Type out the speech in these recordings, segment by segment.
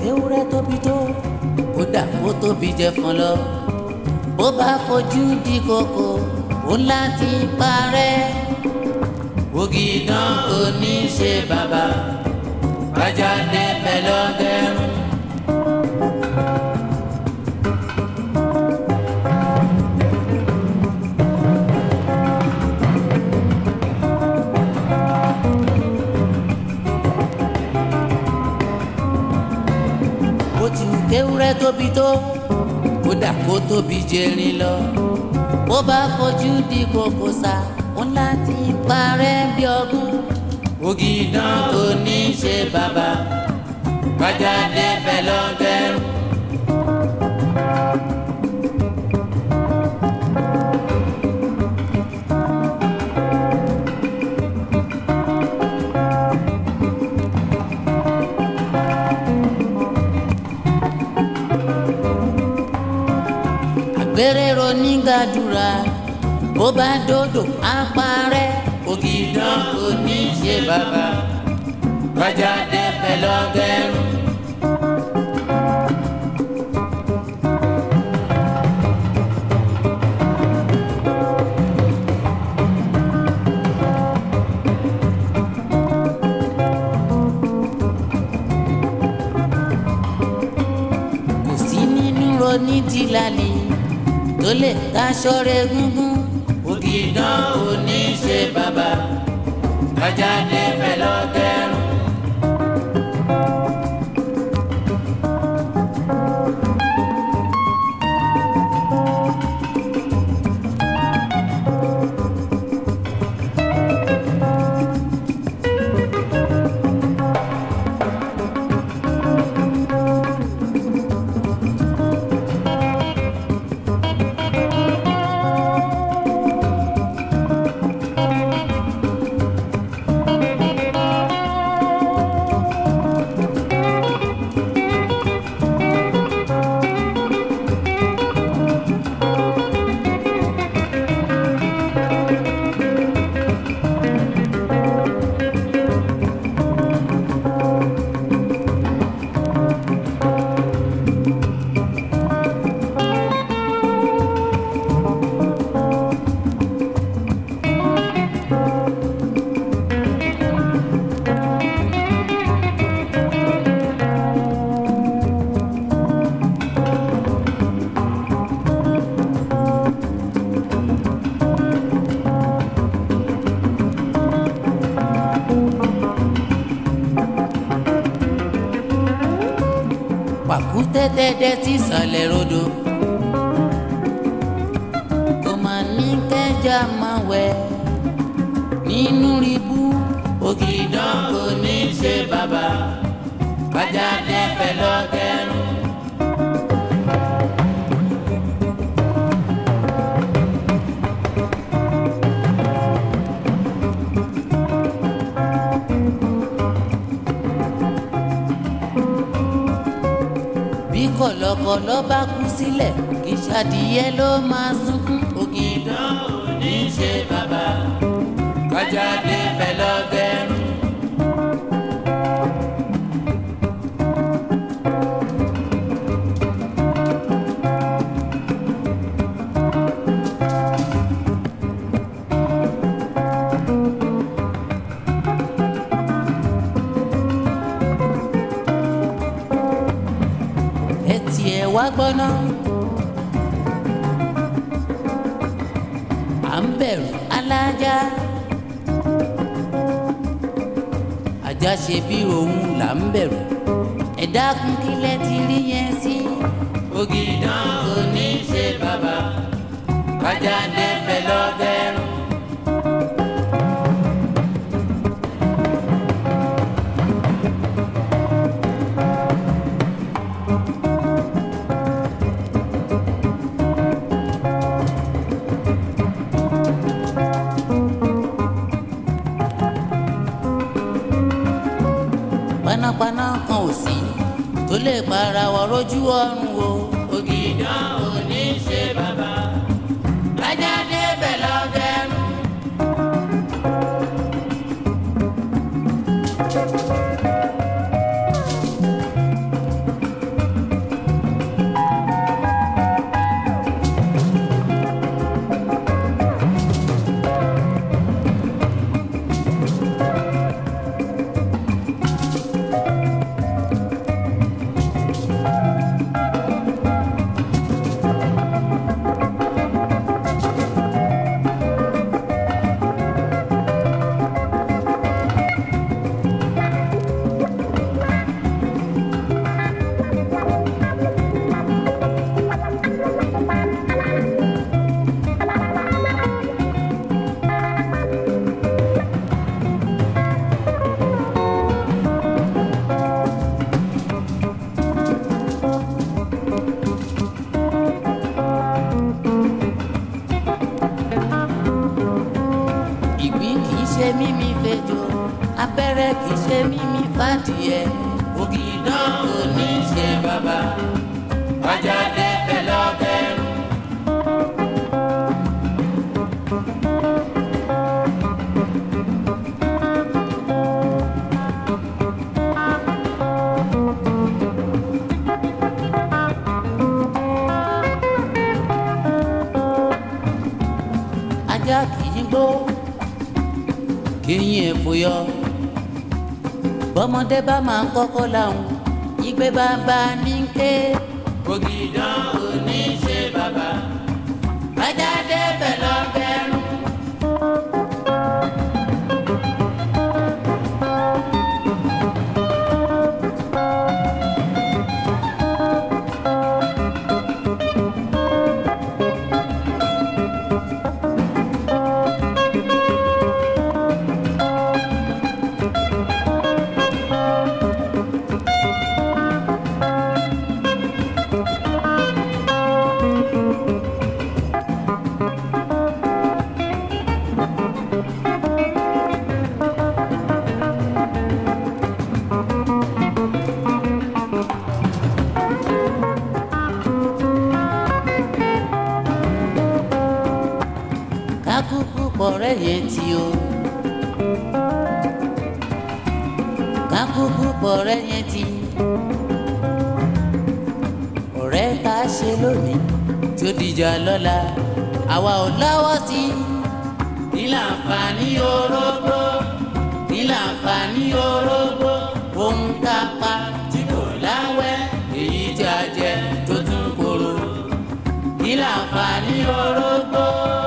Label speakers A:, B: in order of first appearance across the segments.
A: kéwúrẹ́ tóbi tó kódà kó tóbi jẹ fún lọ bó bá fojú di kòkò ó láti parẹ́. Ògìdán kò ní ṣe bàbá bájá débẹ̀ lọ́gẹ́rùn. Bó ti wù kéwúrẹ́ tóbi tó kódà kó tóbi jẹrin lọ bó bá fojú di kòkò sá ó láti parẹ́ bí ọgún. Ògìdán kò ní ṣe bàbá bájá débẹ̀ lọ́gẹ́rùn. Àgbèrèrò ní gàdúrà bó bá dòdò á parẹ́. Ògìdán kò ní ṣe bàbá bájá débẹ̀ lọ́gẹ́rùn. Kò sí nínú ronídìílálì tó lè dáṣọ rẹ̀ gúngún. Ògìdán kò ní ṣe bàbá bájá débẹ̀ lọ́gẹ́rùn. Pàkúté dẹ́dẹ́ tí sàlẹ̀ rodò kò mà ní kẹjà máa wẹ̀ nínú ribú. Ògìdán kò ní ṣe bàbá bájá débẹ̀ lọ́gẹ́rùn. Bí kọ̀lọ̀kọ̀lọ̀ bá kú sílẹ̀ kì í ṣàdìyẹ ló máa sunkún. Ògìdán ò ní ṣe bàbá bájá débẹ̀ lọ́gẹ́rùn. Wá gbọ́ná à ń bẹ̀rù alájà ajá ṣe bí òun là ń bẹ̀rù ẹ dákun kílẹ̀ ti rí yẹn sí. Ògìdán kò ní ṣe bàbá bájá débẹ̀ lọ́gẹ́rùn. Panápaná kan ò sí tó lè para wọ lójú ọ̀run o. Ògìdán ò ní ṣe bàbá bájá débẹ̀ lọ́gẹ́rùn. tiẹ̀ ògìdán kò ní ṣe bàbá ajá dẹ́fẹ̀ lọ́bẹ̀rù. ajá kìí gbó kíyìn èfò yọ bọ́mọdé bá máa ń kọ́kọ́ láwọn ìgbé bàbá ní ké ògìdán ò ní ṣe bàbá ajá débẹ̀ lọ́bẹ̀rù. Kakuku pọ̀rẹ́ yẹn ti o kakuku pọ̀rẹ́ yẹn ti ọ̀rẹ́ tá a ṣe lónìí tí ó dìjà lọ́la àwa ò lọ́wọ́ sí ní láǹfààní orógbó ní láǹfààní orógbó ohun tá a pa tí kò láwẹ́ èyí tí a jẹ tó tún korò ní láǹfààní orógbó.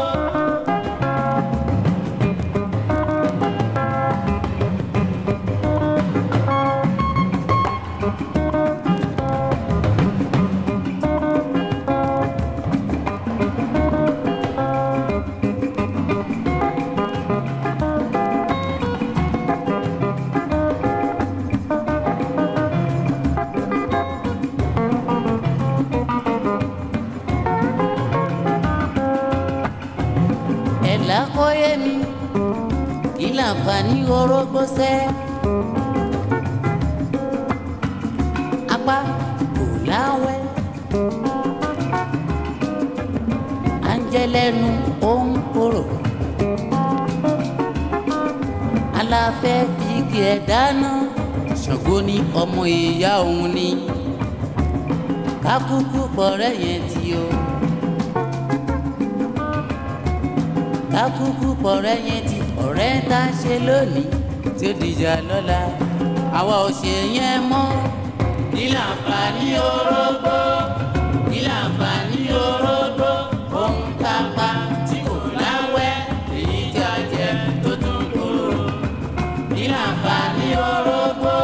A: Lákòóyè mi kí láǹfààní orógbó sẹ́ apá kò láwẹ́ à ń jẹ lẹ́nu ó ń korò aláfẹ́ fi igi ẹ̀ dáná Ṣàngó ní ọmọ ìyá òun ni kákúkú pọ̀rẹ́ yẹn ti o. Kakuku pọ̀rẹ́ yẹn ti ọ̀rẹ́ tá a ṣe lónìí tí ó dìjà lọ́la àwa ò ṣe yẹn mọ́ ní láǹfààní orógbó ní láǹfààní orógbó ohun tá a pa tí kò láwẹ́ èyí tí a jẹ tó tún korò ní láǹfààní orógbó.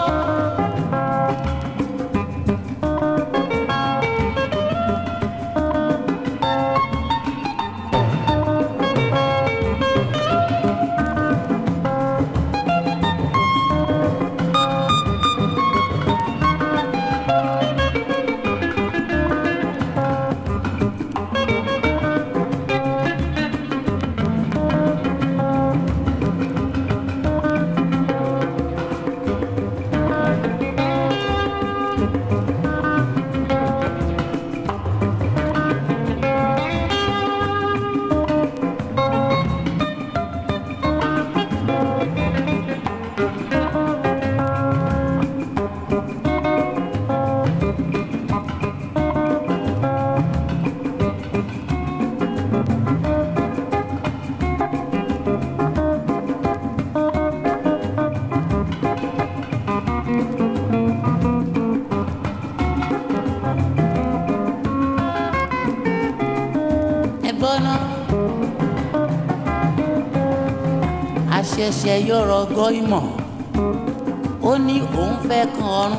A: Àṣẹ̀ṣẹ̀ yọ̀rọ̀ gọ́ ìmọ̀ ó ní òun fẹ́ kan ọrùn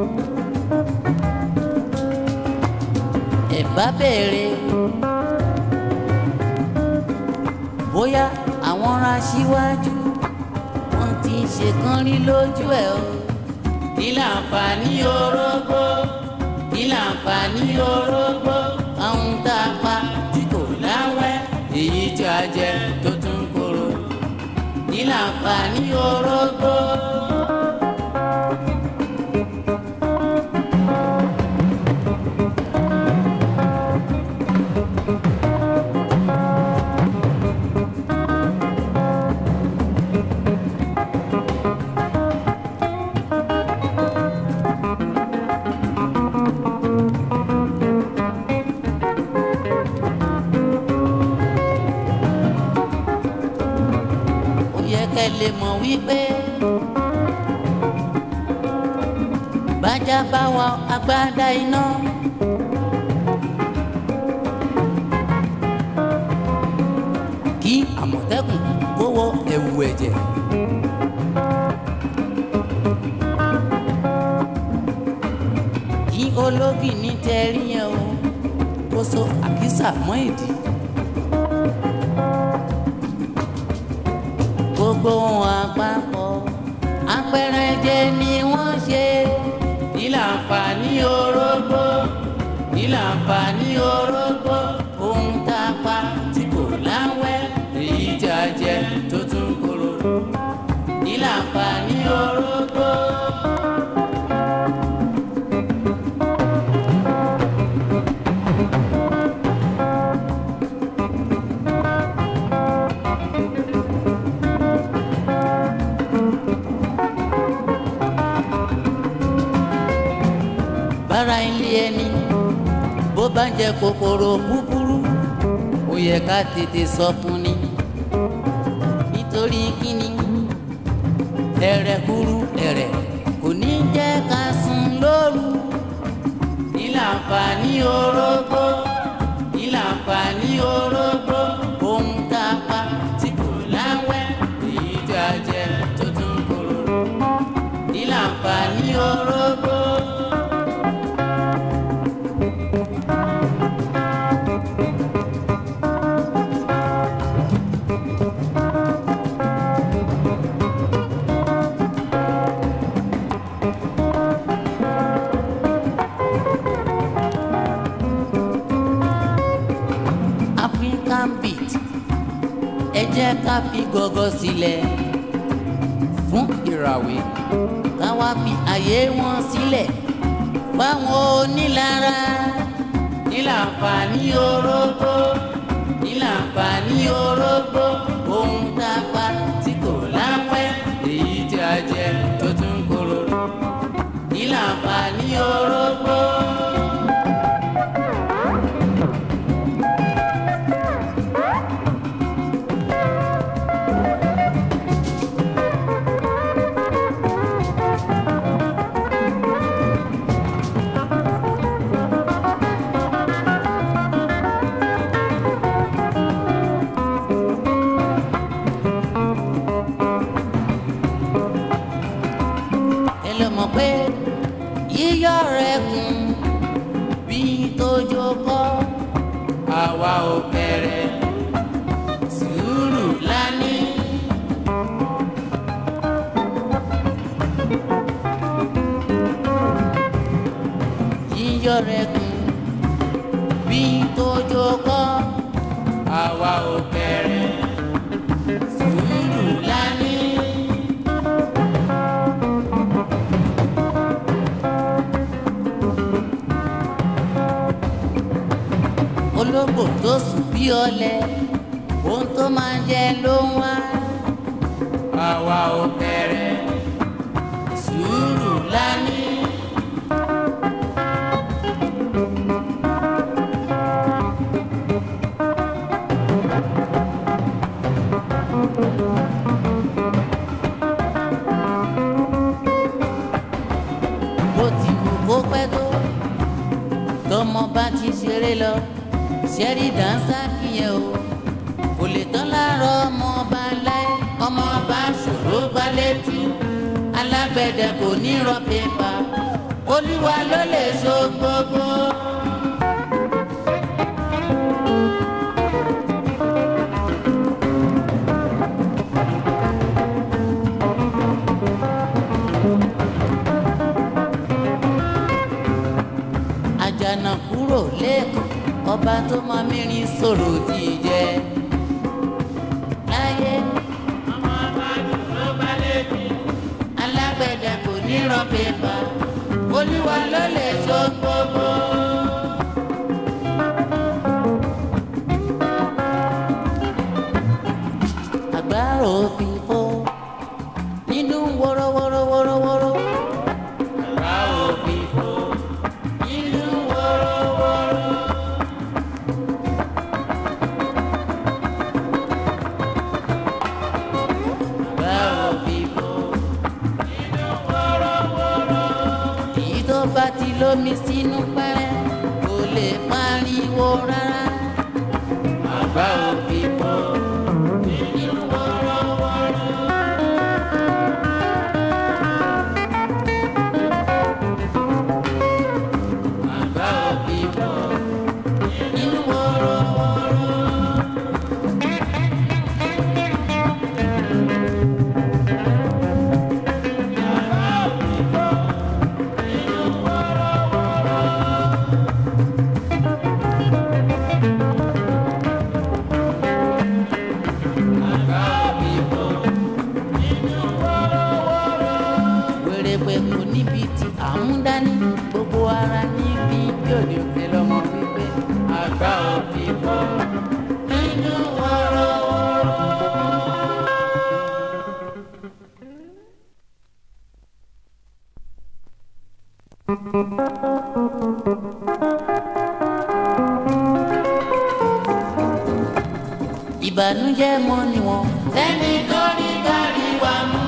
A: ẹ̀ bá bẹ̀rẹ̀ bóyá àwọn aṣíwájú wọn ti ṣe kán rí lójú ẹ̀ o. Kí láǹfààní orógbó kí láǹfààní orógbó àwọn tá a pa tí kò láwẹ́ èyí tí a jẹ tó tún korò. Kí láǹfààní orógbó. lè mọ̀ wípé bájá bá wa agbádá iná. Kí àmọ̀tẹ́kùn kó wọ ẹ̀wù ẹ̀jẹ̀. Kí ológì ní tẹ̀rí yẹn o kó so àkísà mọ́ ìdí. Gbogbo wọn àpapọ̀ apẹ̀rẹ̀ jẹ ni wọ́n ṣe. Kí láǹfààní orógbó, kí láǹfààní orógbó, ohun tá a pa tí kò láwẹ́, èyí tí a jẹ tó tún korò. Kí láǹfààní orógbó. Bára ilé ẹni bó bá ń jẹ kòkòrò búburú, ó yẹ ká tètè sọ fún ni. Nítorí kíni ẹ̀rẹ̀ kúrú ẹ̀rẹ̀ kò ní jẹ́ ká sùn lóru. Kí láǹfààní orógbó, kí láǹfààní orógbó, ohun tá a pa tí kò láwẹ́, èyí tí a jẹ tó tún korò. Kí láǹfààní orógbó. African beat, ẹ jẹ́ ká fi gọ́gọ́ sílẹ̀ fún ìràwé, ká wá fi àyè wọn sílẹ̀ fáwọn onílára. Kí láǹfààní orógbó, kí láǹfààní orógbó, ohun tá a pa tí kò láwẹ́, èyí tí a jẹ tó tún korò. Kí láǹfààní orógbó. Mọ̀ pé yíyọ̀ rẹ̀ kún bí tójó kọ́, àwa ò kéré sùúrù lání. Yíyọ̀ rẹ̀ kún bí tójó kọ́, àwa ò kéré sùúrù lání. Ológbò tó sùn bí ọ̀lẹ, ohun tó máa jẹ ló ń wá. Àwa ò kéré sùúrù lání. Bó ti wù kó pẹ́ tó, tọmọ bá ti ṣeré lọ, ṣẹ́rí dáńsá kìyẹn o, kò lè tán láàárọ̀ ọmọ ọba láì. Ọmọ ọba ṣòro gbá létí, alágbẹ̀dẹ kò ní rọ pépà, Olúwa ló lè so gbogbo. Àjànà kúrò lẹ́kọ̀ọ́, ọba tó máa mìíràn sọ̀rọ̀ tí ì jẹ́ láyé. Ọmọ ọba dúró bá lébi, alágbẹ̀dẹ kò ní rọ pépà, Olúwa ló lè so gbogbo. Àgbárò fìfo nínú wọ́rọ́wọ́rọ́wọ́rọ́wọ́rọ́. Àgbárò fìfo nínú wọ́rọ́wọ́rọ́. Àgbárò lómi sínú pẹ́rẹ́ kò lè pariwo rárá. Àgbà òbí bò nínú wọ́rọ́wọ́rọ́. Àgbà òbí bò nínú wọ́rọ́wọ́rọ́. Gbogbo ara níbi bí òde òde lọ́mọ wípé àgbà òbí bọ́ nínú wọ́rọ́wọ́rọ́. Ìbànújẹ́ mọ́ ni wọ́n ẹni tó ní kárí wa mú.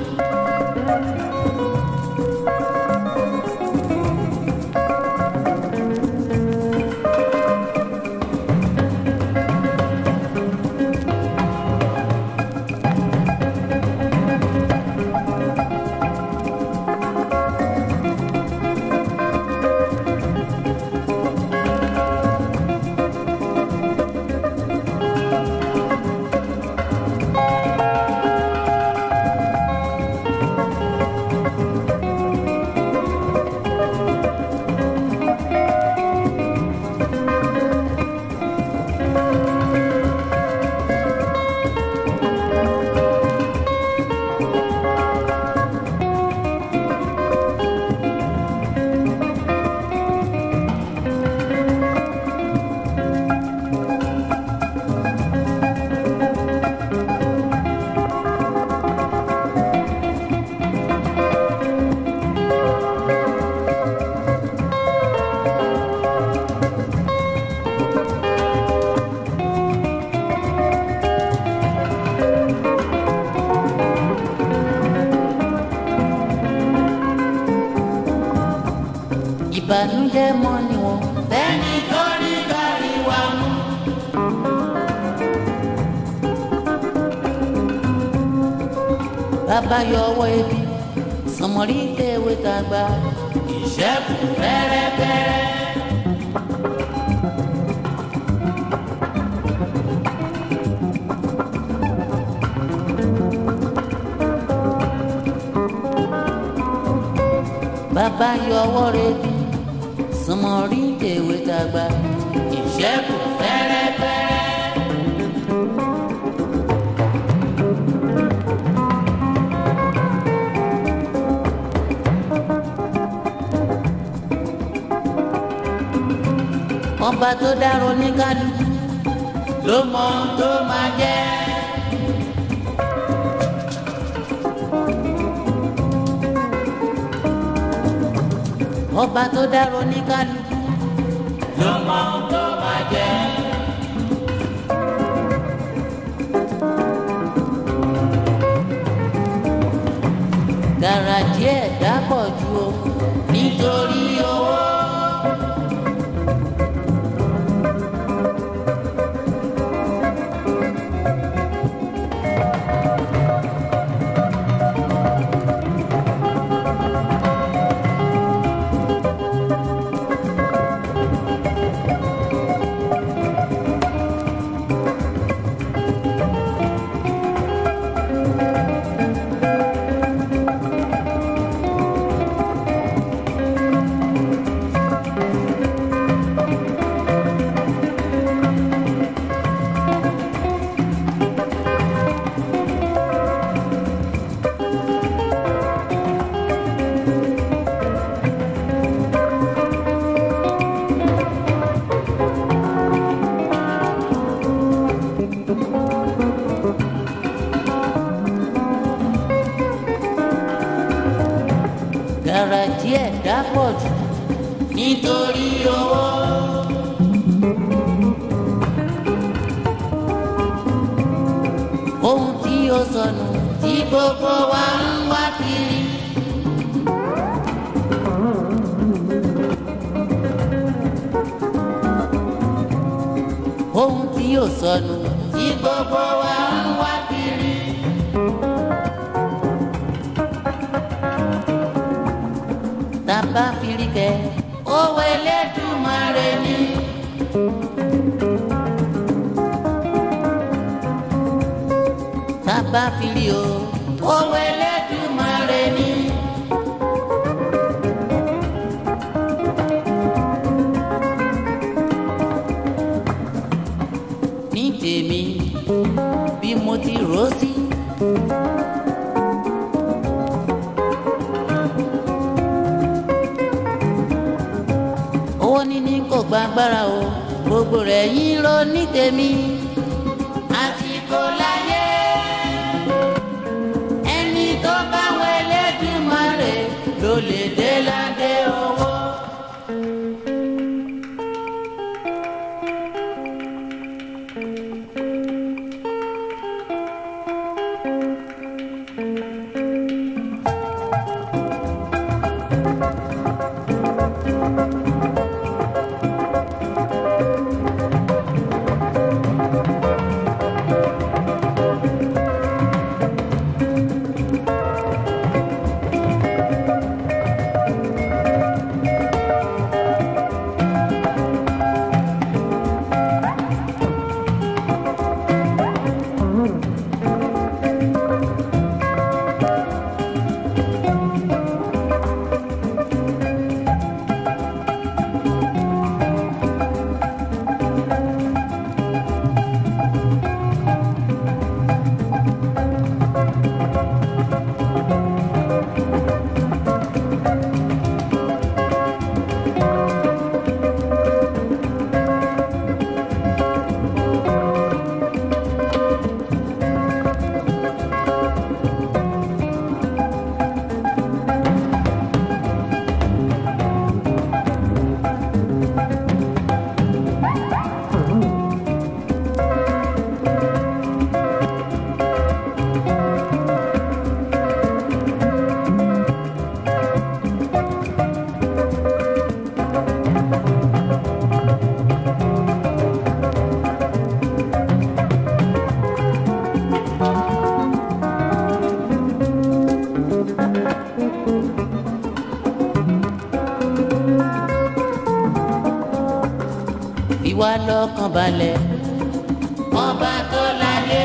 A: Ìbànújẹ́ mọ́ ni wọ́n ẹni tó ní kárí wa mú. Bàbá yọ ọwọ́ ebi sọmọrí tẹ̀wé tàgbà ìṣẹ́kù fẹ́rẹ́fẹ́rẹ́. Bàbá yọ ọwọ́ rẹ̀ bí sọmọrí tẹ̀wé tàgbà ìṣẹ́kù fẹ́rẹ́fẹ́rẹ́. Ọba tó dárò ní kálukú ló mọ ohun tó máa jẹ́. Ọba tó dárò ní kálukú ló mọ ohun tó máa jẹ́. Gàràjì ẹ̀dá pọ̀ ju o nítorí owó. Gàràjì ẹ̀dá pọ̀ jù nítorí owó. Ohun tí ó sọnù tí gbogbo wa ń wá kiri. ò sọnù tí gbogbo wa ń wá kiri. Tàbá fìrí kẹ owó Elédùmarè ni. Tàbá fìrí o owó Elédùmarè ni. Ní tèmi bí mo ti rò sí. Owó níní kò gba agbára o, gbogbo rẹ̀ yín ló ní tèmi. Àsìkò láyé ẹni tó bá wọ Elédùmarè ló lè dé ládé owó. Fi wá lọ́kàn balẹ̀ ọba tó láyé.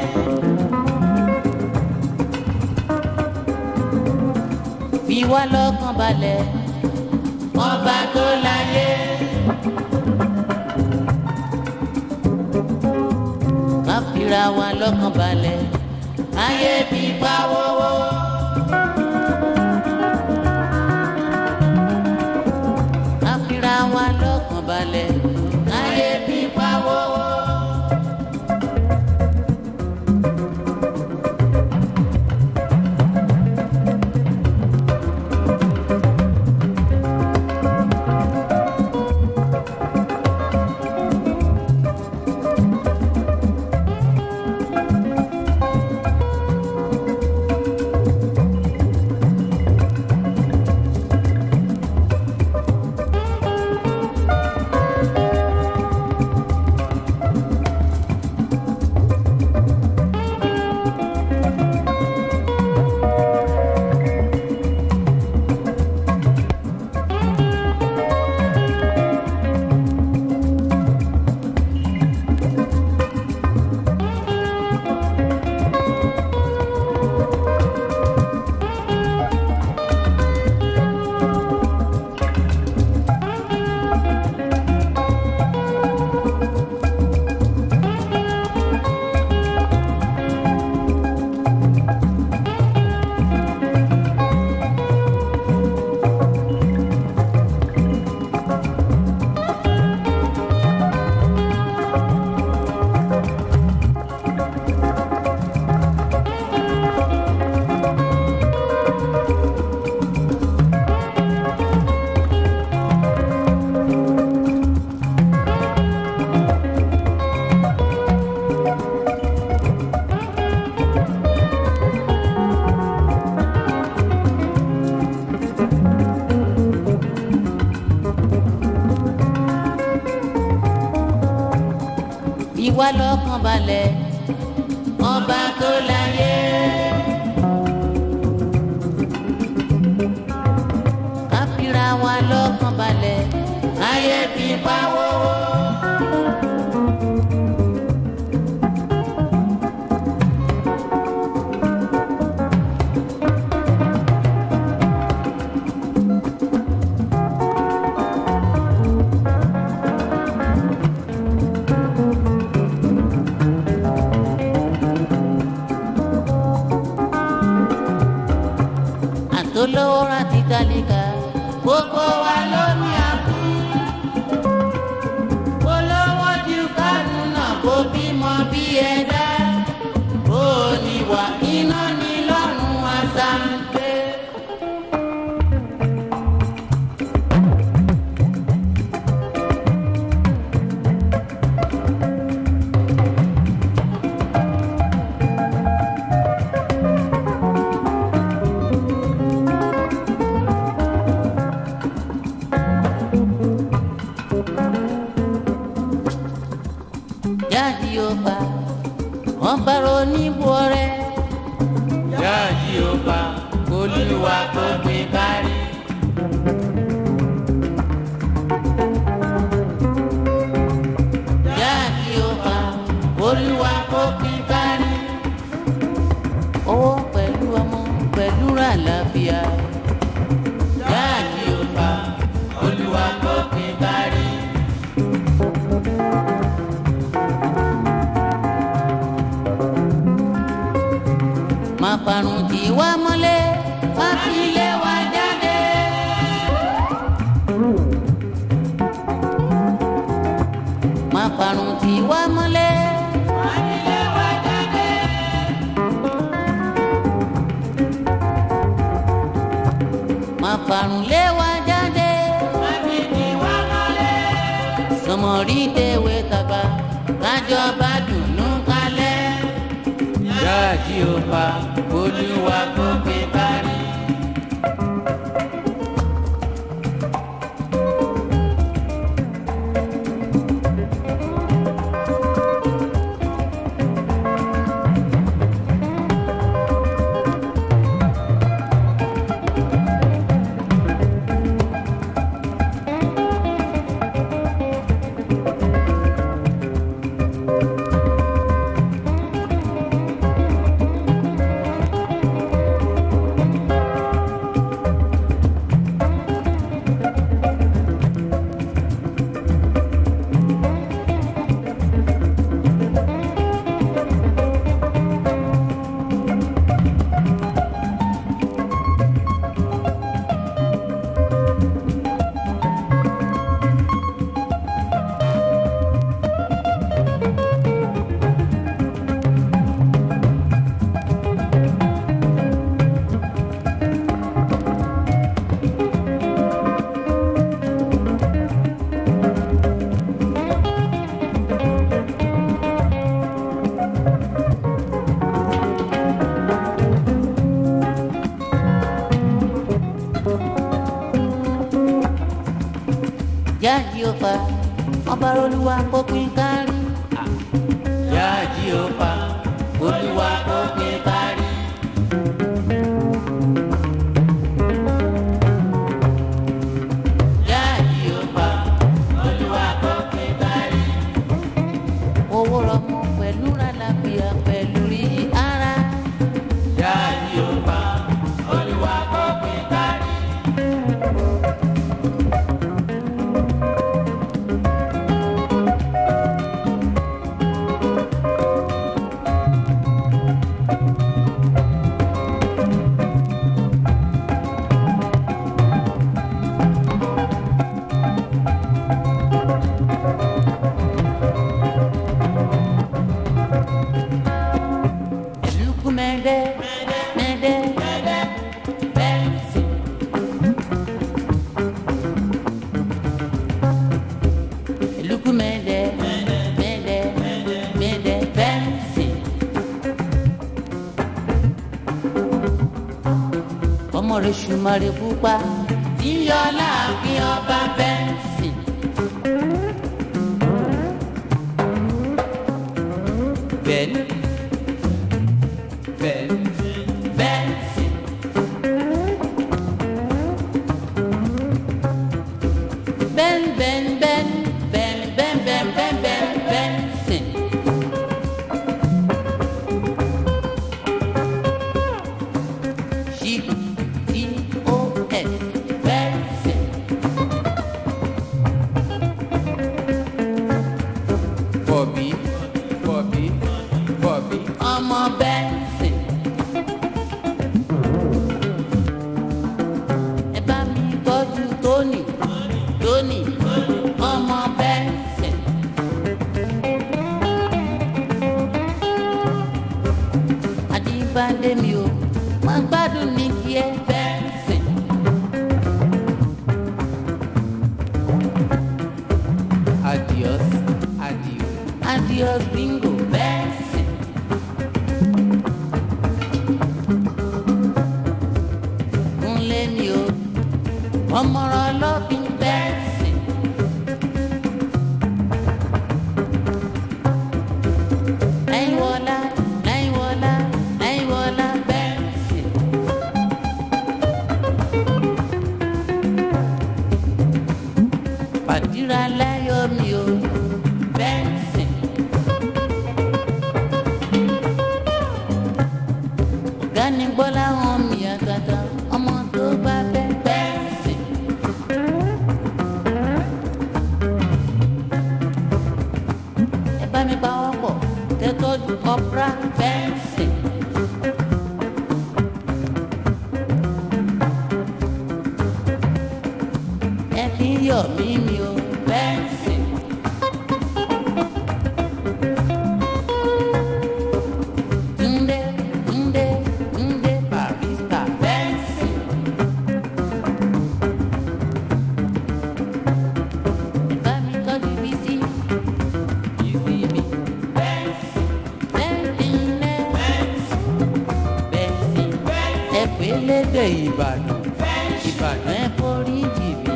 A: Fi wá lọ́kàn balẹ̀ ọba tó láyé. Ká fira wa lọ́kàn balẹ̀ ayé bí pa wọ́wọ́. Ká fira wa lọ́kàn balẹ̀ ayé bí pa wọ́wọ́. wá lọ́kàn balẹ̀ ọba tó láyé. Ká fira wa lọ́kàn balẹ̀ ayé fi pa wọ́wọ́. Olówó rántí tálíkà gbogbo wa ló ní àbú. Olówó ju kánú náà kó bímọ bí ẹ̀dá. Ó ní wà iná ní lọ́rùn àṣàǹgbé. Jáde ó pa wọ́n bá ronú bọ̀rẹ́. Jáde ó pa Olúwa kó gbé kárí. Jáde ó pa Olúwa kó gbé kárí. Owó pẹ̀lú ọmọ pẹ̀lú àlàáfíà. Jáde ó pa Olúwa kó gbé kárí. Má parun tí wá mọ́lé má fi lé wa jáde. Má parun tí wá mọ́lé má fi lé wa jáde. Má parun lé wa jáde. Má fi tí wá mọ́lé. Sọmọrí tèwé tàgbà kájọba dùnú kalẹ̀. Jáde ó pa Olúwa kó gbé kárí. Jáde ó pa ọba Olúwa kó pín kárí. Jáde ó pa Olúwa kó pín kárí. Jáde ó pa Olúwa kó pín kárí. Owó rọmọ pẹ̀lú àlàáfíà pẹ̀lú rí ara. Jáde ó pa Olúwa kó pín kárí. ọmọ rẹ̀ ṣùmọ̀rẹ̀ pupa yíyọ láàfin ọba bẹ́ǹsì. Ben, Ben, Ben, Ben, Ben, Ben, Ben, Ben, Benson. G-T-O-S, Benson. Bobby, Bobby, Bobby, ọmọ Benson. Ẹ bá mi tọ́jú Tony, Tony, ọmọ Benson. Adébádé mi o, máa gbádùn ní kí ẹ Benson. Adios, adios, adios bingo Benson. Kúnlé mi o, ọmọràn ọlọ́bìn Benson. Láyíwọlá, Láyíwọlá, Láyíwọlá Benson. Pàdíra láyọ̀ mi o Benson. Ọ̀gá ni Bọ́lá hàn mí àgàtà ọmọ tó bá bẹ́ Benson. Ẹ bá mi pa wọ́n pọ̀ kẹ́tọ́jú Opera Benson. Ẹ fi ń yọ̀ mí mi o Benson. Túndé, Túndé, Túndé Barrister Benson. Ẹ bá mi tọ́jú Bísí, Bísí mi Benson. Lẹ́yìnlẹ́ Benson. Ẹ pé lédè Ìbàdàn, Ìbàdàn ẹ forí jì mí.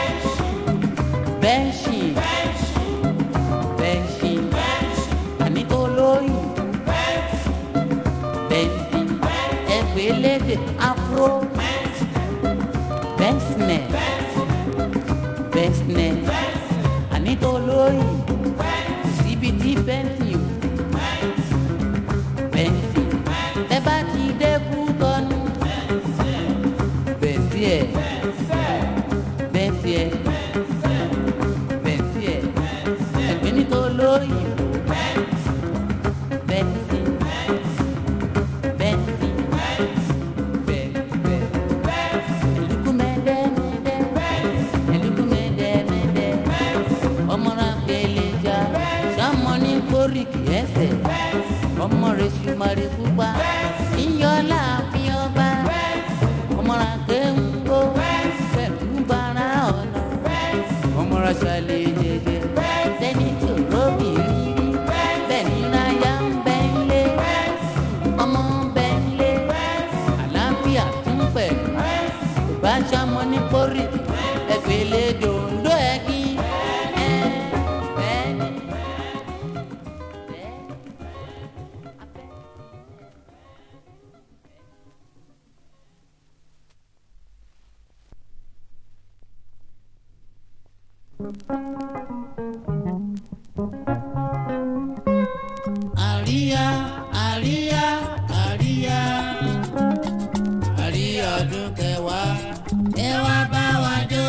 A: Benson, Benson, àní olóyìn Benson. Ẹ pé lédè Afro Bensnet, Bensnet, àní olóyìn síbi tí Benson ò Benson. Ẹ bá ti dé Kútọ́nù Benson, Benson, Benson. Ẹgbẹ́ ní olóyìn Benson, Benson, Benson. Eluku mẹ́dẹ́mẹ́dẹ́, eluku mẹ́dẹ́mẹ́dẹ́. Ọmọra pẹlẹjà, sọmọ ní kórìkì ẹsẹ̀. Ọmọ rẹ̀ sùmàrè pupa, ìyọ́lá fi ọba. Ọmọra kéńgó, pẹ̀lú bàrà ọ̀nà. Ọmọra ṣàlẹ̀ jẹjẹ, sẹ́ni tí ò róbì rírí. Bẹ́ẹ̀ni láyà ń bẹ́ ń lé, ọmọ bẹ́ ń lé. Àlàáfíà tún pẹ̀lú, kò bá ṣàmọ ní kórìkì. Ẹgbẹ́ lè dòńdó ẹ̀kí. Àríyá, àríyá, àríyá, àríyá ọdún kẹwàá, ẹ wá bá wa jó.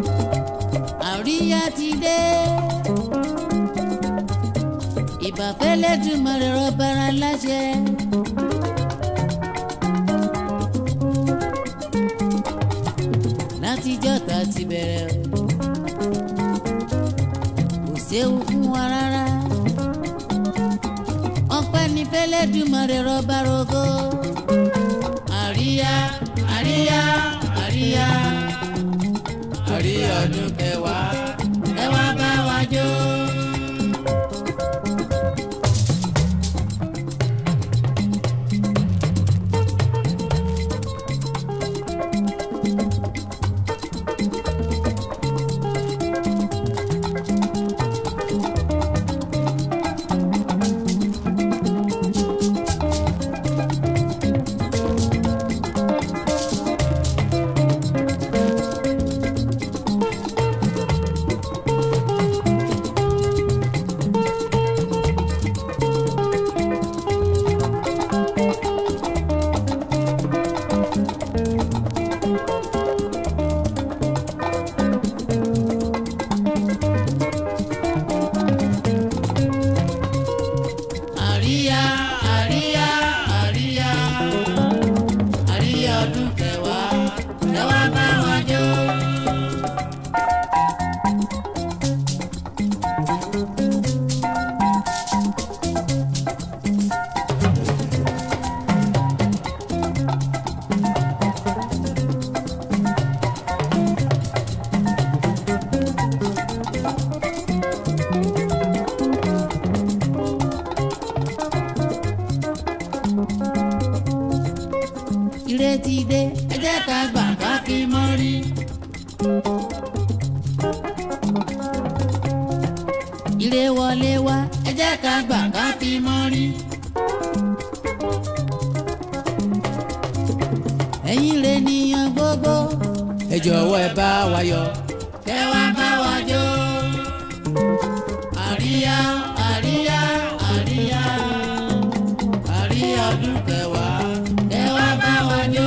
A: ìbàfẹ́ fẹ́lẹ́dùmarè rọ̀bàrà láṣẹ. látijọ́ tá a ti bẹ̀rẹ̀ kò séwu fún wa rárá. ọpẹ́ ní fẹ́lẹ́dùmarè rọ̀bàrà ògo. àríyá àríyá àríyá àríyá ọdún kẹwàá ẹ wá bá wa jó. ìrètí dé ẹ jẹ́ ká gbà ká fi mọ́rí. ire wọlé wá ẹ jẹ́ ká gbà ká fi mọ́rí. ẹ̀yin lè níyàn gbogbo ẹ jọ̀wọ́ ẹ bá wa yọ̀ kẹ́ wá bá wa jó. àríyá àríyá àríyá àríyá ọdún kẹwàá kẹ́ wá bá wa jó.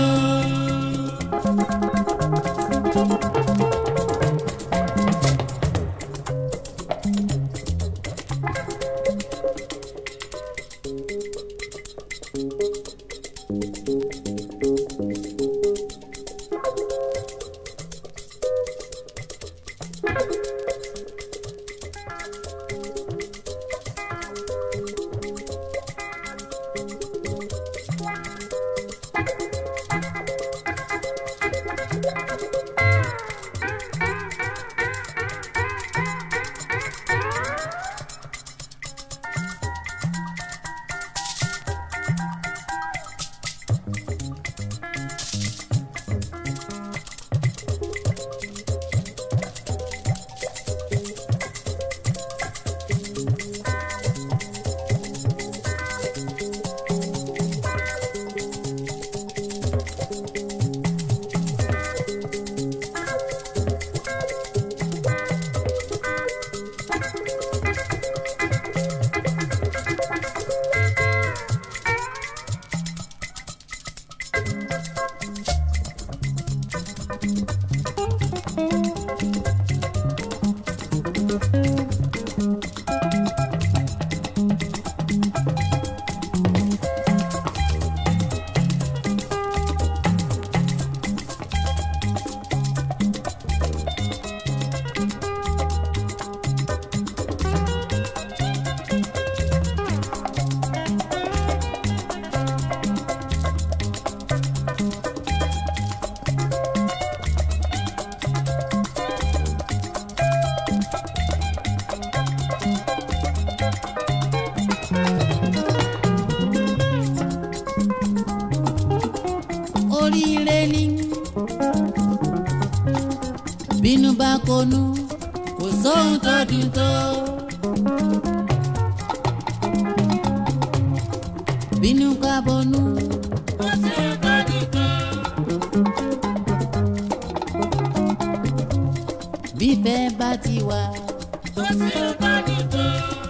A: oríire ni bínú bá konú kò sóhun tó dùn tó. bínú ká bonú kò sóhun tó dùn tó. bífẹ́ bá ti wà kò sóhun tó dùn tó.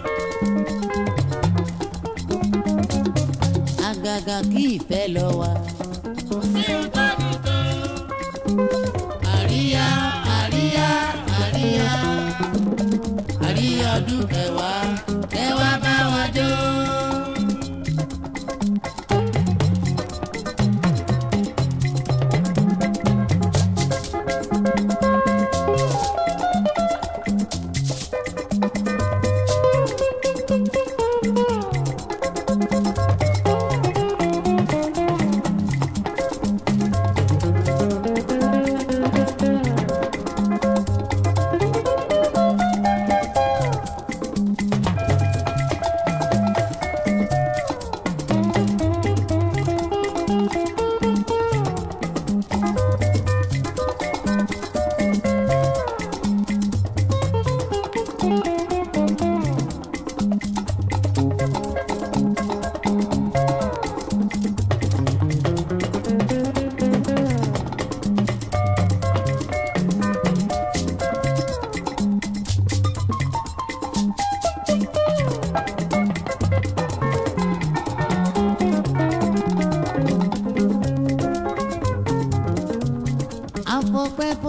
A: àgàgà kí ìfẹ́ lọ wà. àríyá àríyá àríyá àríyá ọdún kẹwàá kẹwàá bá wa jó.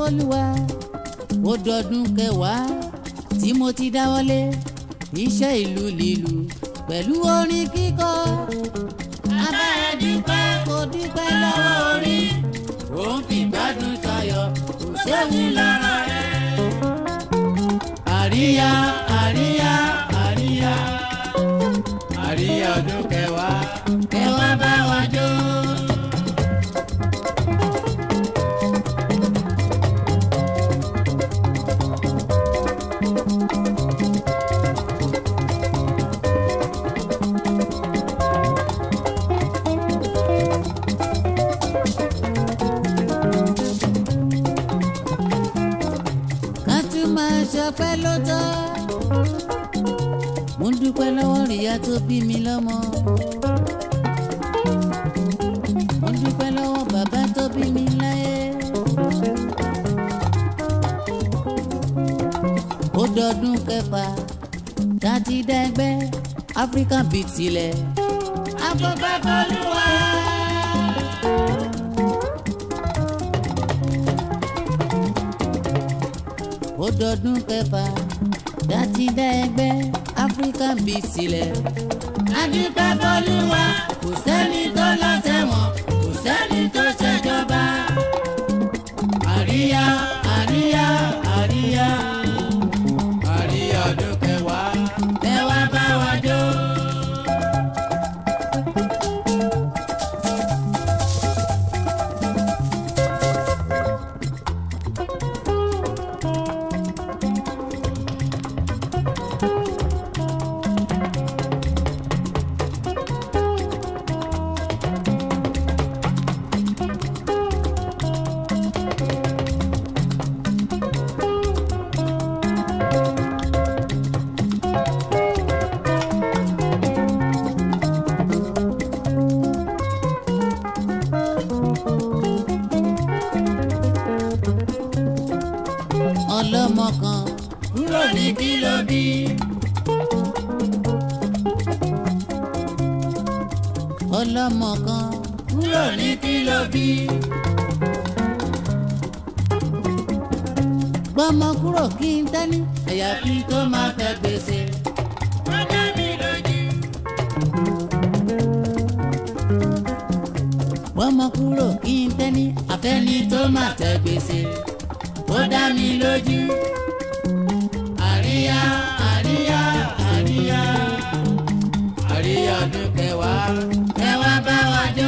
A: f'Olúwa ó dọdún kẹwàá tí mo ti dáwọ́lé iṣẹ́ ìlú lílù pẹ̀lú orin kíkọ. Abá ẹ dúpẹ́ kò dúpẹ́ lọ́wọ́ orí ó ń fi gbádùn tayọ̀ kò séwu lára rẹ̀. Àríyá àríyá àríyá àríyá ọdún kẹwàá kẹwàá bá wa jó. Ṣọpẹ́ ló tọ́ mo ń dúpẹ́ lọ́wọ́ ìyá tó bí mi lọ́mọ mo ń dúpẹ́ lọ́wọ́ bàbá tó bí mi láyé ó dọdún kẹfà láti dá ẹgbẹ́ African Beat sílẹ̀ afọ́fẹ́ f'Olúwa. Ó dọdún kẹfà láti dá ẹgbẹ́ African Beat sílẹ̀. Adúpẹ́ f'Olúwa kò sẹ́ni tó lọ sẹ́wọ̀n kò sẹ́ni tó ṣèjọba. Àríyá àríyá àríyá àríyá ọdún kẹwàá kẹwàá bá wa jó. Ọlọ́mọ kan kúrò ní kílóbí. Ọlọ́mọ kan kúrò ní kílóbí. Gbọ́mọ kúrò kí n tẹ́ni àyàfi tó máa fẹ́ gbèsè. Ó dá mi lójú. Gbọ́mọ kúrò kí n tẹ́ni àfẹ́ni tó máa tẹ́ gbèsè. Ó dá mi lójú. Àríyá àríyá àríyá àríyá ọdún kẹwàá kẹwàá bá wa jó.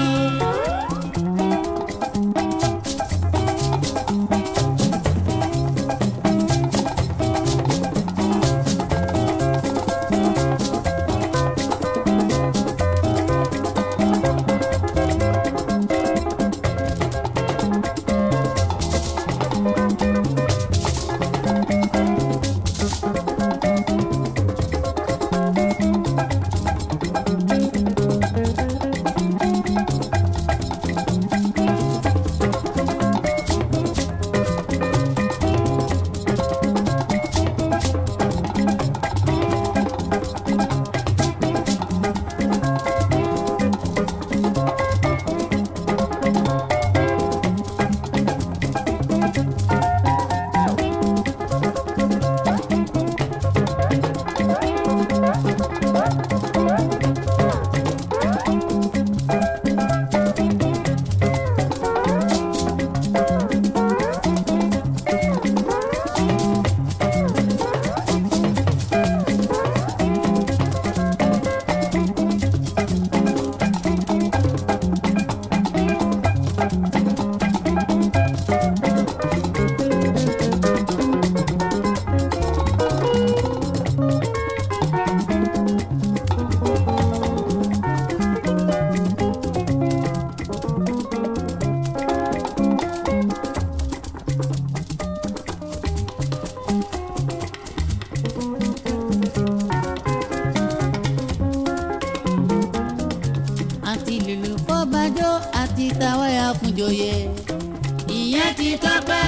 A: tàwáyà fún joyè ìyẹn ti tọ́pẹ́.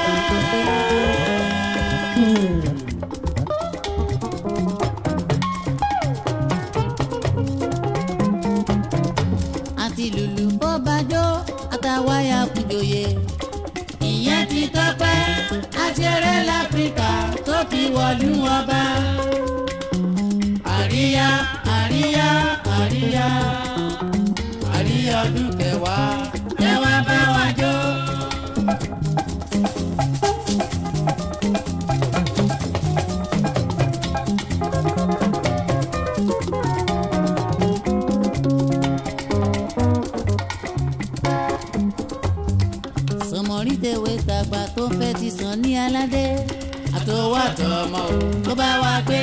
A: àti lùlù bó bá jó àtàwáyà fún joyè ìyẹn ti tọ́pẹ́. ṣeré láfíríkà tó fi wọ̀lú ọba. àríyá àríyá àríyá àríyá ọdún kẹwàá ẹ wá bá wa jó.
B: Tèwe tàgbà tó fẹ́ ti sàn ní aládé àtòwò àtọmọ tó bá wá gbé.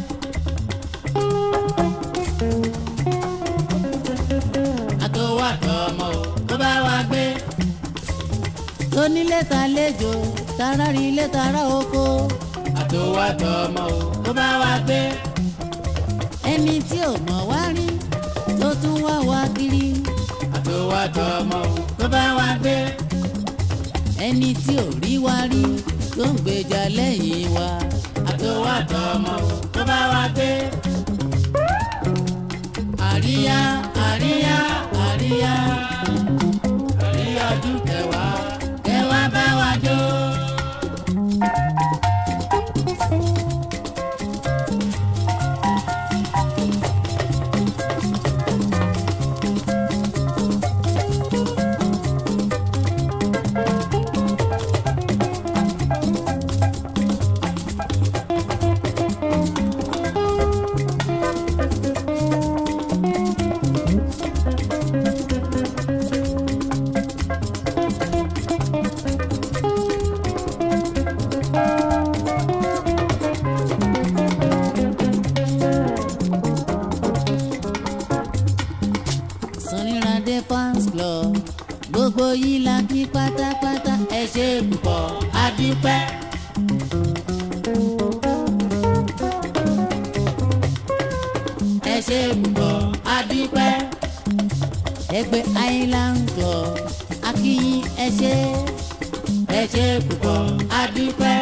B: àtòwò àtọmọ tó bá wá gbé. tónílé ta lẹ́jọ́ tara rí ilé tara oko. àtòwò àtọmọ tó bá wá gbé. ẹni tí ò mọ̀ wá rí tó tún wá wá kiri. àtòwò àtọmọ tó bá wá gbé. ẹni tí ò rí wa rí tó ń gbèjà lẹ́yìn wa. àtòwò àtọmọ tó bá wá gbé. àríyá àríyá àríyá àríyá ọdún kẹwàá kẹwàá bá wa jó. Fans Club gbogbo yìí la kí pátápátá ẹ ṣé púpọ̀ a dúpẹ́. ẹ ṣé púpọ̀ a dúpẹ́. ẹgbẹ́ Island Club a kí yín ẹ ṣé púpọ̀ a dúpẹ́.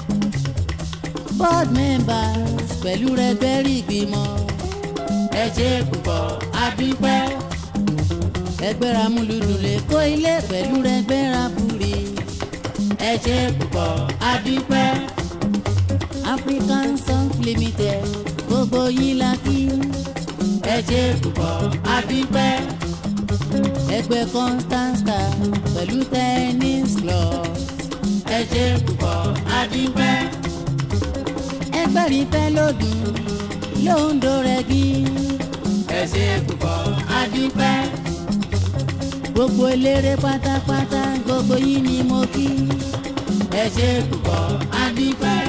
B: board members pẹ̀lú rẹgbẹ́rì ìgbìmọ̀ ẹ ṣé púpọ̀ a dúpẹ́. ẹgbẹ́ Ramúlùdùn lè kó ilé pẹ̀lú ẹgbẹ́ Rapuri ẹ ṣé púpọ̀ a dúpẹ́. African Song Limited gbogbo yín la kí ẹ ṣé púpọ̀ a dúpẹ́. ẹgbẹ́ Constanta pẹ̀lú Tennis Club ẹ ṣé púpọ̀ a dúpẹ́. ẹgbẹ́ Rìfẹ́ lòdùn Lóńdó Rẹ́gí ẹ ṣé púpọ̀ a dúpẹ́. gbogbo eléré pátápátá gbogbo yín ni mo kí ẹ ṣé púpọ̀ a dúpẹ́.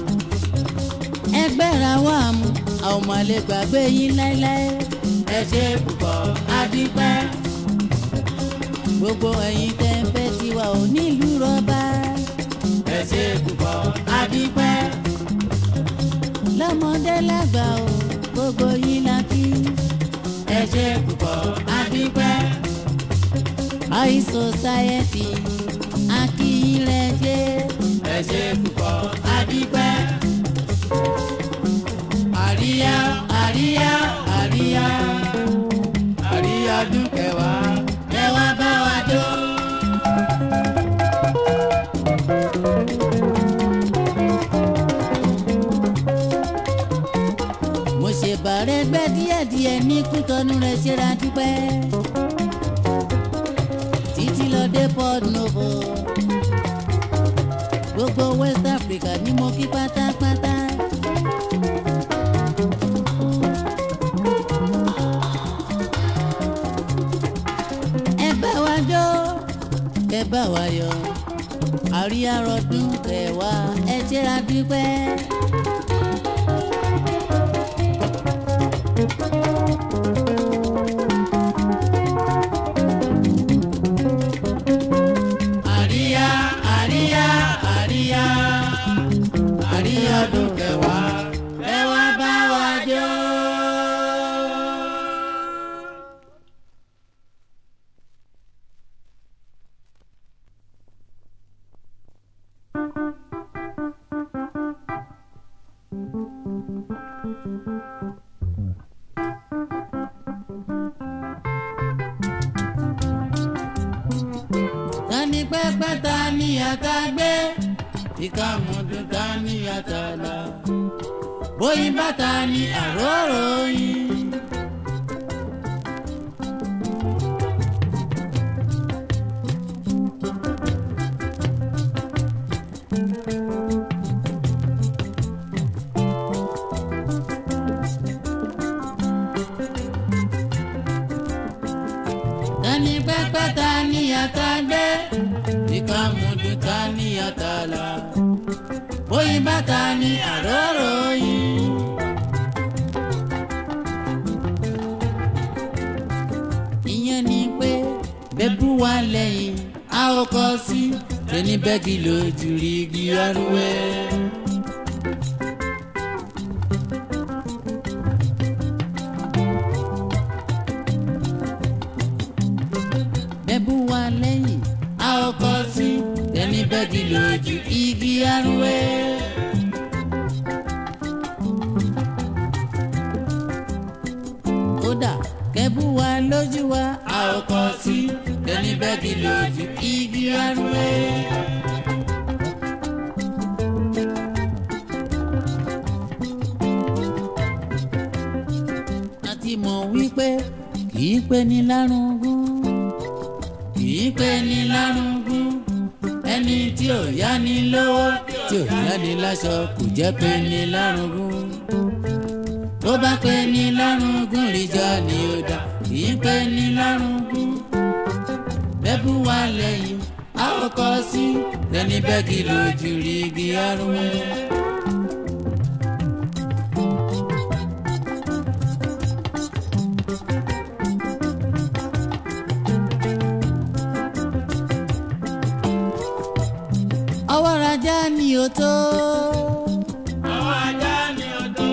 B: ẹgbẹ́ Rawam àwọn ọmọ lè gbàgbé yín láéláé ẹ ṣé púpọ̀ a dúpẹ́. gbogbo ẹ̀yin tẹ́ ń fẹ́ tiwa ò nílùú rọ́bà ẹ ṣé púpọ̀ a dúpẹ́. lọ́mọdé lágbà o gbogbo yín la kí ẹ ṣé púpọ̀ a dúpẹ́. High Society akíyìnrẹ́jẹ́ ẹ ṣé púpọ̀ a dúpẹ́. àríyá àríyá àríyá àríyá ọdún kẹwàá ẹ wá bá wa jó. mo ṣe bàrẹ̀ gbẹ́ díẹ̀díẹ̀ ní Kútọ́nù rẹ̀ ṣe ra dúpẹ́. títí lọ dé Port Novo gbogbo West Africa ni mo kí pátápátá. ẹ bá wa jó ẹ bá wa yọ̀ àríyá ọdún kẹwàá ẹ ṣe ra dúpẹ́. àríyá àríyá àríyá àríyá ọdún kẹwàá ẹ wá bá wa jó. Tani pẹ́pẹ́ ta ni àtàgbé ìkàmùdù ta ní àtàlà bóyin bàtà ní àróró yín. Tani pẹ́pẹ́ ta ní àtàgbé ìkàmùdù ta ní àtàlà bóyin bàtà ní àróró yín. Ìyẹn ni pé bẹ́bú wa lẹ́yìn a ó kọ́ sí tẹni bẹ́ẹ̀gì lójú rí igi arúwẹ́. Bẹ́bú wa lẹ́yìn a ó kọ́ sí tẹni bẹ́ẹ̀gì lójú igi arúwẹ́. Kódà kẹ́bú wa lójú wa a ó kọ́ sí tẹni bẹ́ẹ̀gì lójú igi arúwẹ́. A ti mọ̀ wípé kì í pé ní lárúngún kì í pé ní lárúngún ẹni tí ò yá ni lówó tí ò yá ni láṣọ kò jẹ́ pé ní lárúngún. Tó bá pé ní lárúngún ríjà ni ó dá kì í pé ní lárúngún. Bẹ́bú wa lẹ́yìn a ó kọ́ sí tẹni bẹ́ẹ̀gì lójú rí igi arúwẹ́. Ọwọ́ rajá ni ó tó.
C: Ọwọ́ ajá ni ó tó.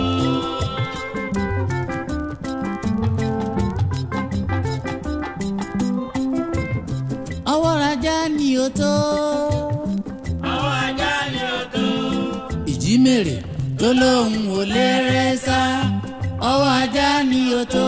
B: Ọwọ́ rajá ni ó tó.
C: Ọwọ́ ajá ni ó tó.
B: Ìjímèrè tó lóhùn ò lè rẹ́ sá. Ọwọ́ ajá ni ó tó.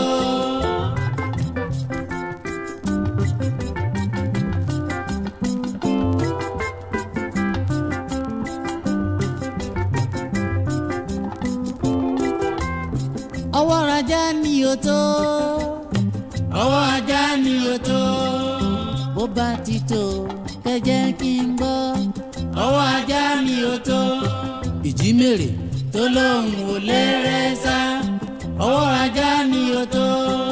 B: Ọwọ́ rajá ni ó tó. Ọwọ́ ajá ni ó tó. Bó bá ti tó kẹ́jẹ́ kí n gbọ́. Ọwọ́ ajá ni ó tó. Ìjímèrè tó lóhùn ò lè rẹ́ sá. Ọwọ́ ajá ni ó tó.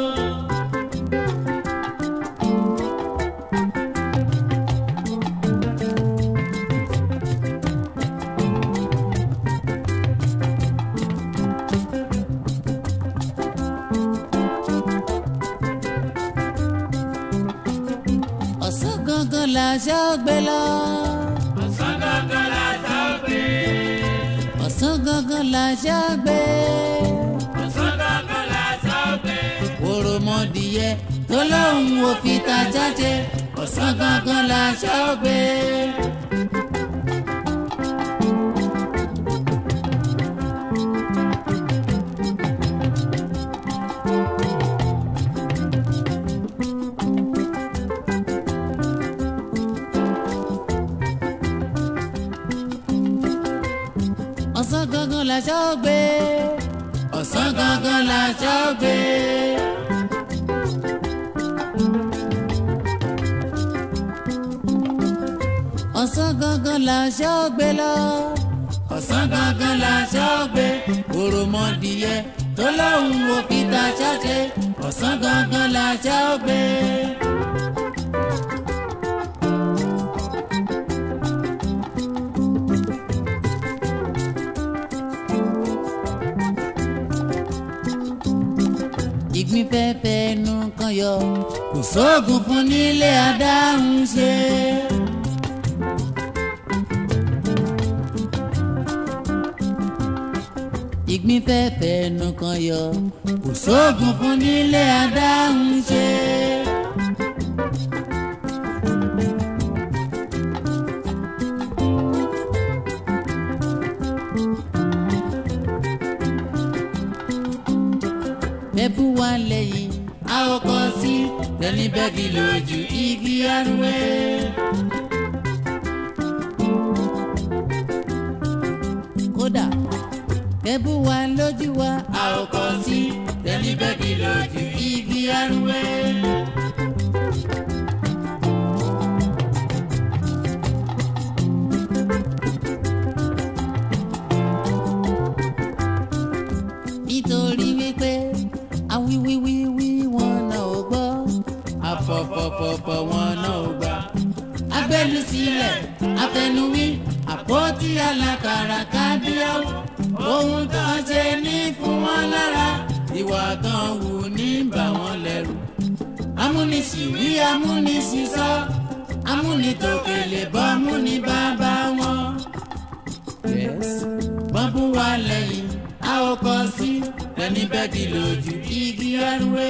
B: Ọ̀sán gangan làṣà ó gbé lọ.
C: Ọ̀sán gangan làṣà ó gbé.
B: Ọ̀sán gangan làṣà ó gbé.
C: Ọ̀sán gangan làṣà ó gbé.
B: Òròmọdìyẹ tó lóhùn ò fi ta jáde. Ọ̀sán gangan làṣà ó gbé. Ọ̀sán gangan làṣà ó gbé. Ọ̀sán gangan làṣà ó gbé. Ọ̀sán gangan làṣà ó gbé lọ. Ọ̀sán gangan làṣà ó gbé. Òròmọdìyẹ tó lóhùn ò fi ta ṣáṣe. Ọ̀sán gangan làṣà ó gbé. Ìgbín fẹ́fẹ́ nu kan yọ kò sóògùn fún nílé adáhùn ṣe. Ìgbín fẹ́fẹ́ nu kan yọ kò sóògùn fún nílé adáhùn ṣe. Bẹ́bú wa lẹ́yìn a ó kọ́ sí tẹni bẹ́ẹ̀gì lójú igi arúwẹ́. kẹ́bù wa lójú wa
A: a ò kọ sí tẹ̀lé bẹ́ẹ̀dì lójú igi arúgbó.
B: nítorí wípé awíwíwíwí wọn náà ò gbọ́
A: Àfọ̀fọ̀fọ̀fọ̀ wọn náà ò gbà.
B: agbẹ́lu sílẹ̀ afẹnuwí àpótí alákàrà kábíyàwó
A: Ohun tó ń ṣe ní fún wọn lára, ìwà tán wù ní bà wọ́n lẹ́rù. Amúnisìwí amúnisísọ, amúnitòkèlè bọ́múni bàbá wọn. Wọ́n bú wa lẹ́yìn, a ò kọ sí ẹni bẹ́ẹ̀dì lójú igi arúgbó.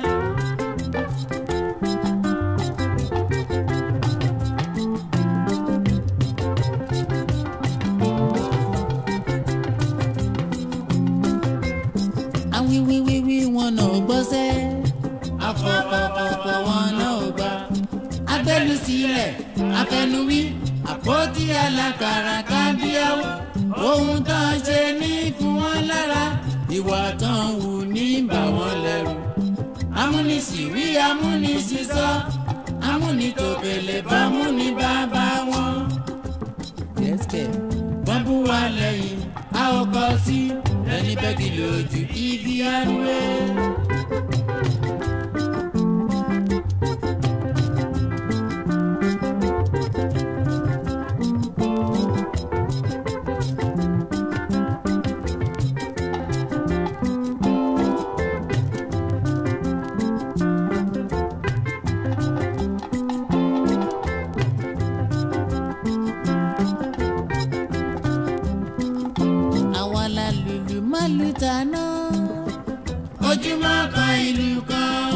B: awíwíwíwí wọn náà ò gbọ́sẹ́
A: Àfọ̀fọ̀fọ̀fọ̀ wọn náà ò gbà.
B: agbẹ́lu sílẹ̀ afẹnuwí
A: Àpótí alákàrà kábíyàwó, ohun tó ń ṣe ní fún wọn lára, ìwà tán wù ní bà wọ́n lẹ́rù. Amúnisìwí amúnisísọ, amúnitòkèlè bọ́múni bàbá wọn. Wọ́n bú wa lẹ́yìn, a ò kọ sí ẹni bẹ́ẹ̀dì lójú igi arúgbó.
B: àwa la lùlù má lù tàná
A: Ojúmọ́ kan ìlú kan.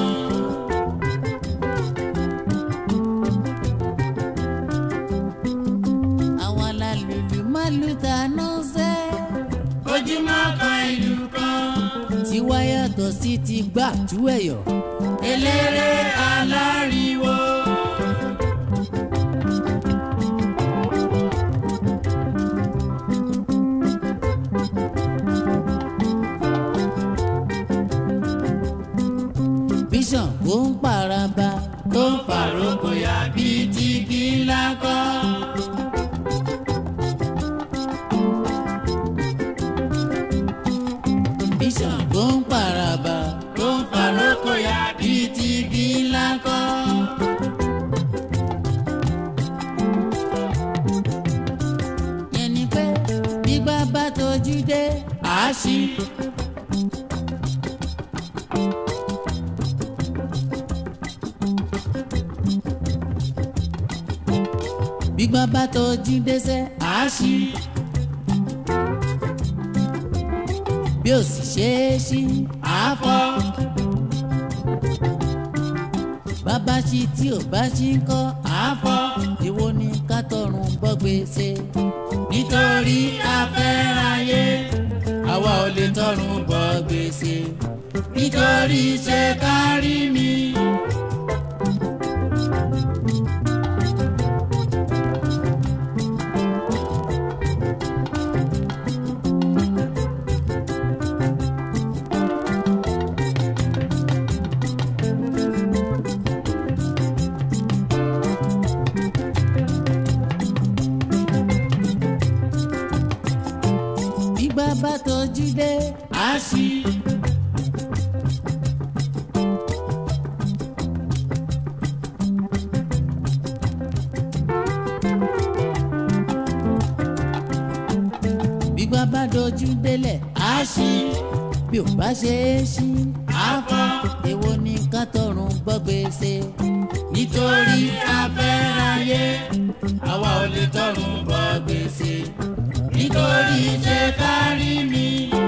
B: àwa la lùlù má lù tàná sẹ́
A: Ojúmọ́ kan ìlú kan.
B: tiwa yàtọ̀ sí ti gbà tú ẹ̀yọ̀
A: Eléré aláriwo.
B: bíṣàn kò ń paraba
A: Tó ń fàrókò yá bíi tigi ńlá kọ́.
B: bíṣàn kò ń paraba
A: Tó ń fàrókò yá bíi tigi ńlá kọ́.
B: ẹni pé gbígbá bá tójú dé
A: Àṣì
B: gbígbá bá tójú dé sẹ́
A: àṣì
B: bí ó sì ṣeé ṣí
A: àfọ̀.
B: bàbá ṣí tí ò bá ṣí ń kọ́
A: Àfọ̀
B: èwo ni ká tọrùn bọ́ gbèsè
A: nítorí afẹ́ráyé, àwa ò lè tọrùn bọ gbèsè. Nítorí ṣe kárí mi.
B: gbígbá bá tójú dé
A: Àṣì
B: gbígbá bá dojú délẹ̀
A: àṣì
B: bí ò bá ṣeé ṣí
A: àfọ̀.
B: èwo ni ká tọrùn bọ́ gbèsè
A: Nítorí afẹ́ráyé, àwa ò lè tọrùn bọ gbèsè. Nítorí ṣe kárí mi.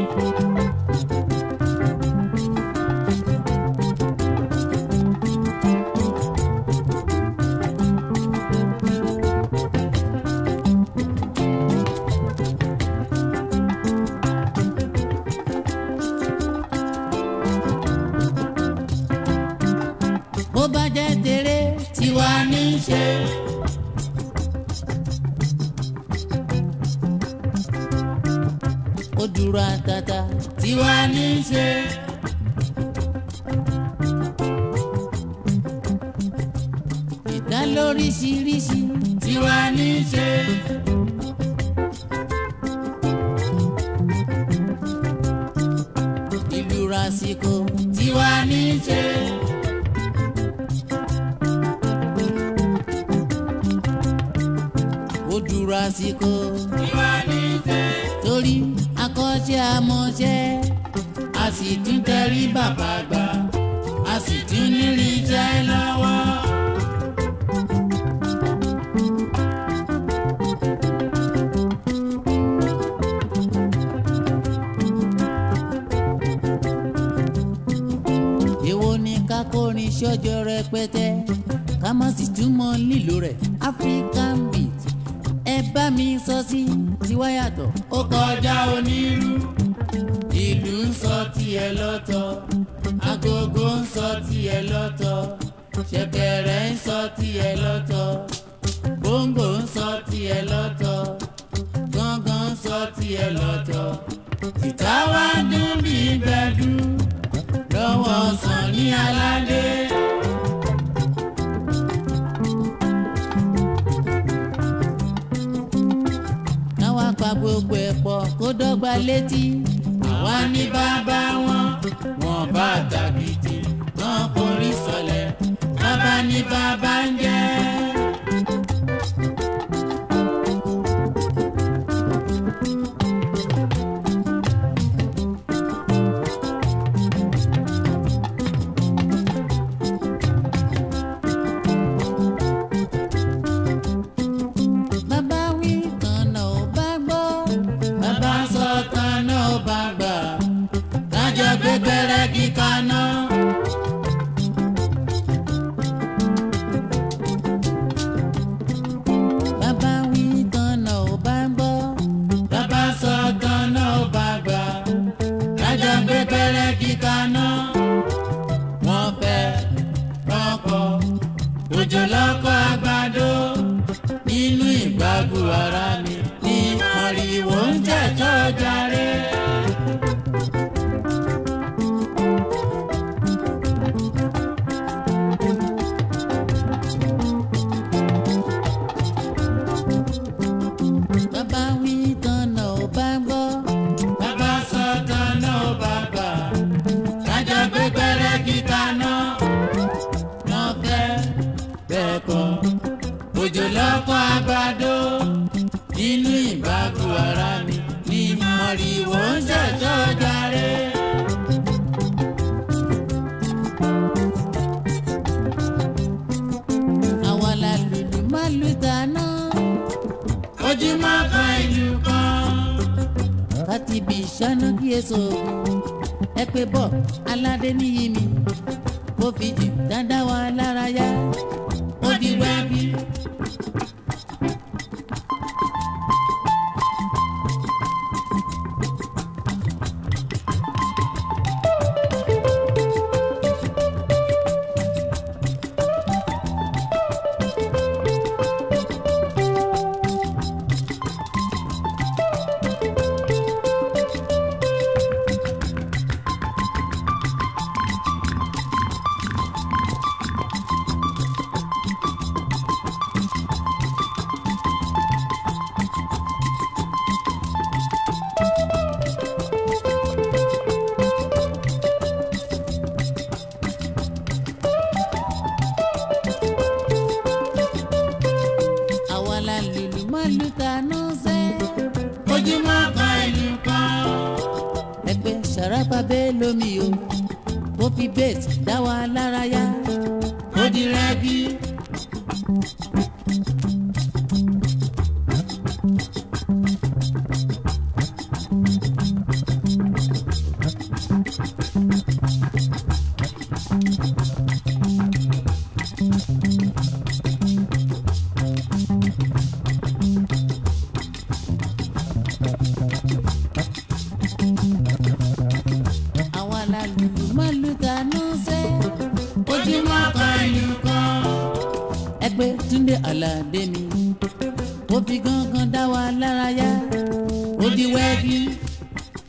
B: bó bá jẹ́ tèrè
A: Tiwa ní í ṣe.
B: ó dúró àtàtà
C: tiwa ní í ṣe.
B: ìdá lóríṣiríṣi
C: tiwa ní í ṣe.
B: ìlú rasiko
C: tiwa ní í ṣe.
B: ó dúró àsìkò
C: tiwa ní í ṣe.
B: torí akọ́ṣẹ́ amọ̀ṣẹ́
C: a sì tún tẹrí bàbá gbà a sì tún nírí iṣẹ́ lọ́wọ́.
B: èwo ni ká kórin ṣọ́jọ́ rẹpẹtẹ ká má sì túmọ̀ lílo rẹ̀ African beat ẹ bá mi sọ sí tiwa yàtọ̀.
C: ó kọjá onírú ìlú ń sọ tiẹ̀ lọ́tọ̀ agogo ń sọ tiẹ̀ lọ́tọ̀ ṣẹ̀kẹ̀rẹ̀ ń sọ tiẹ̀ lọ́tọ̀ bóńgò ń sọ tiẹ̀ lọ́tọ̀ gángan ń sọ tiẹ̀ lọ́tọ̀ tìta wá dún bí gbẹ̀dú lọ́wọ́ Sànní Aládé.
B: káwa pa gbogbo ẹ̀ pọ̀ kó dọ́gba létí.
C: àwa ní bàbá wọn wọn bá tàbìtì wọn forí sọlẹ̀ bàbá ní bàbá ń jẹ́.
B: bàbá wí tọ̀nà ò bá gbọ́.
C: bàbá sọ tán náà bá gbà lájọ gbé gbẹrẹgì kaná.
B: bàbá wí tọ̀nà ò bá gbọ́.
C: bàbá sọ tán náà bá gbà lájọ gbé gbẹrẹgì kaná. wọ́n fẹ́ rọ́pò òjò lọ́kọ̀ àgbàdo nínú ìgbàgbọ́ ara mi ní mọ̀rìwò ń jẹ́jọ́ jàre.
B: bàbá wí tọ̀nà ò bá gbọ́.
C: bàbá sọ tán náà bá gbà lájọ gbé gbẹrẹgì kaná. wọ́n fẹ́ bẹ́ẹ̀ kọ́ òjò lọ́kọ̀ àgbàdo nínú ìgbàgbọ́ ara mi ní mọ̀rìwò ń jẹ́jọ́ jàre.
B: àwa la lùlù má lù dáná.
C: ojúmọ́ kan ìlú kan.
B: láti ibi ìṣáná kí èso ògùn ẹ pé bọ́ aládé níyì mi kó fi jù dáadáa wa lára yá.
C: ó di wẹ́bí.
B: àwa la lùlù má lù dáná sẹ́.
C: ojúmọ́ kan ìlú kan.
B: ẹgbẹ́ sàràpà bẹ́ẹ̀ lómi o kó fi bẹ́ẹ̀tì dá wa lára yá.
C: ó di rẹ́gí.
B: àwa la lùlù má lù dáná sẹ́.
C: ojúmọ́ kan ìlú kan.
B: ẹgbẹ́ Túndé Àlàdé mi ó fi gángan dá wa lára yá.
C: ó di wẹ́gí.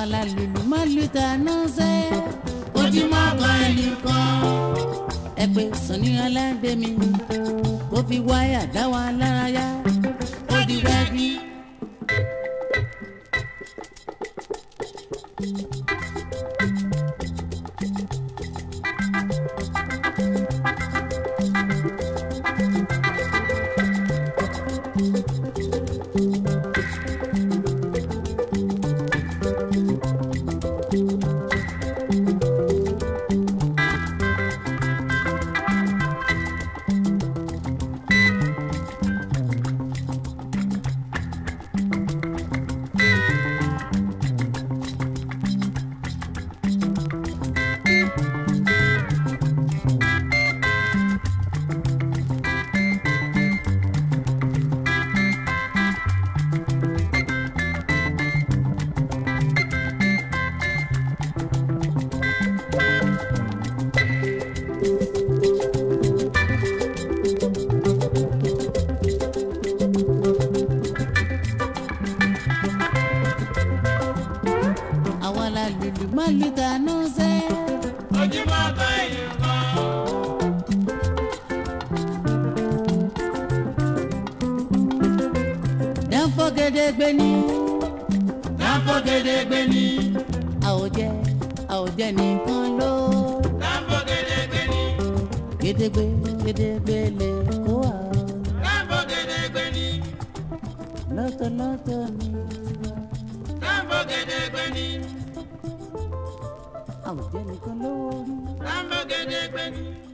B: la lùlù má lù tànú sẹ́.
C: ojúmọ́ kan ẹnìkan.
B: ẹ pé Sunny Aládé mi kó fi wáyà dá wa lára yá.
C: ó di rẹ́gí.
B: àwa la lùlù má lù tànú sẹ́.
C: ojúmọ́ kan ẹnìkan.
B: Dánfọ́ Gédégbé ní.
C: Dánfọ́ Gédégbé ní.
B: àwòjẹ nìkan ló.
C: Dánfọ́ Gédégbé ní.
B: Gédégbé lè kó wa.
C: Dánfọ́ Gédégbé ní.
B: lọ́tọ̀lọ́tọ̀ ni.
C: Dánfọ́ Gédégbé ní.
B: àwòjẹ nìkan ló rí.
C: Dánfọ́ Gédégbé ní.